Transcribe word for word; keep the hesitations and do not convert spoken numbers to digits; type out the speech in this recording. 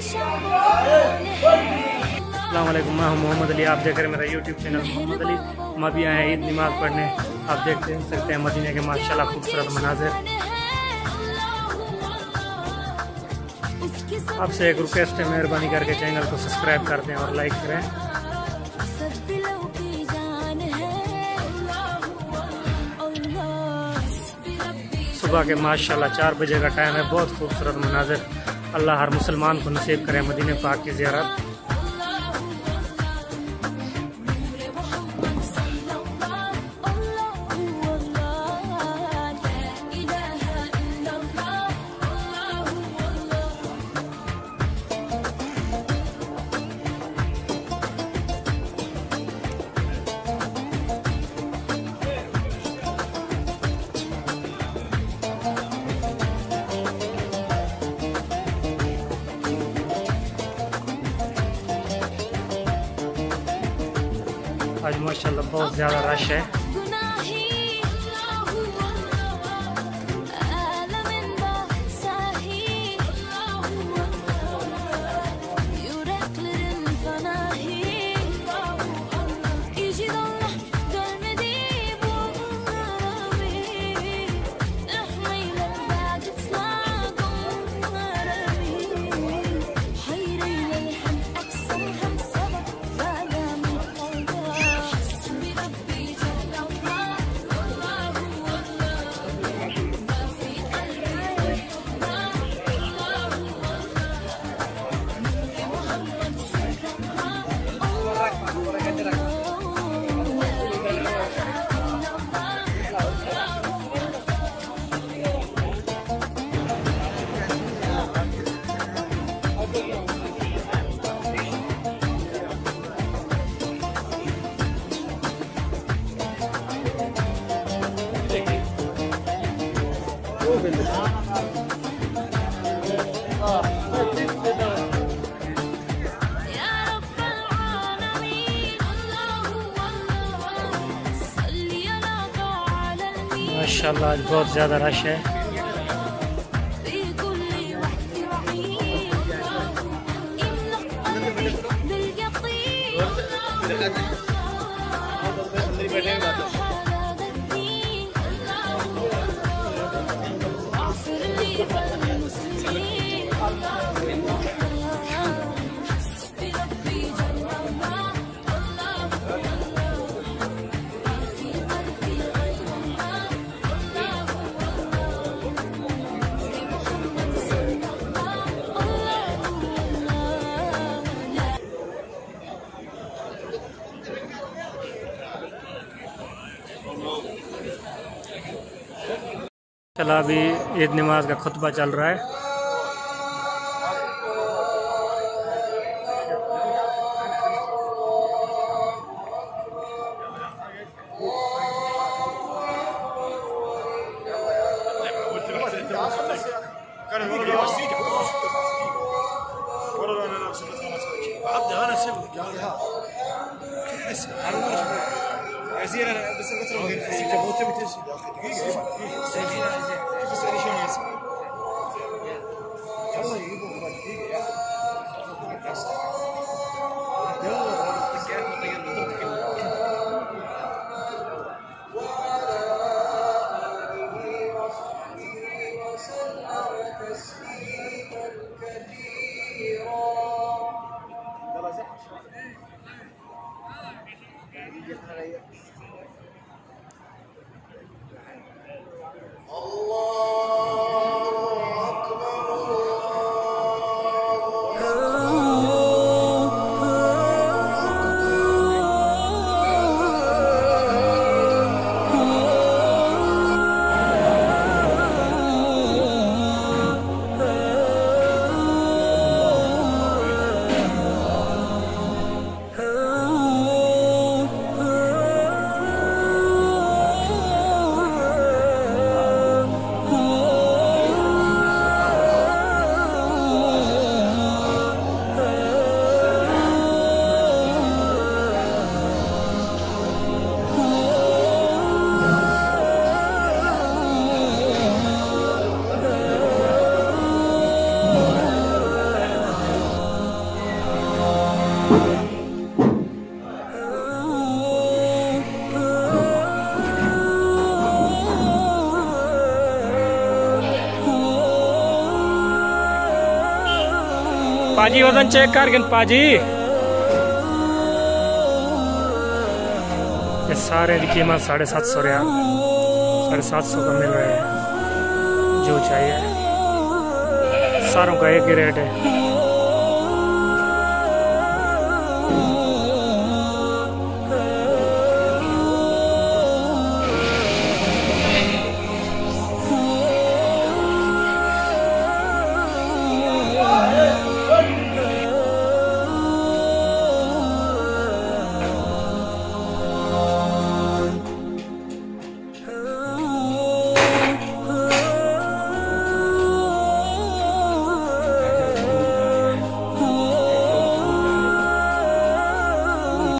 अस्सलामुअलैकुम, मैं हूं मोहम्मद अली। आप देख रहे हैं मेरा यूट्यूब चैनल मोहम्मद अली। हम अभी आए हैं ईद नमाज़ पढ़ने। आप देख सकते हैं मदीने के माशाल्लाह खूबसूरत मनाज़िर। आपसे एक रिक्वेस्ट है, मेहरबानी करके चैनल को सब्सक्राइब कर दें और लाइक करें। सुबह के माशाल्लाह चार बजे का टाइम है। बहुत खूबसूरत मनाज़िर। अल्लाह हर मुसलमान को नसीब करे मदीने पाक की ज़ियारत। आज माशाल्लाह बहुत ज़्यादा रश है। माशाल्लाह आज बहुत ज़्यादा रश है। चला अभी ईद नमाज का खुतबा चल रहा है। Oh पाजी वजन चेक कर गिन पाजी। ये सारे की कीमत साढ़े सात सौ रियाल, साढ़े सात सौ का मिल रहे हैं। जो चाहिए सारों का एक ही रेट है।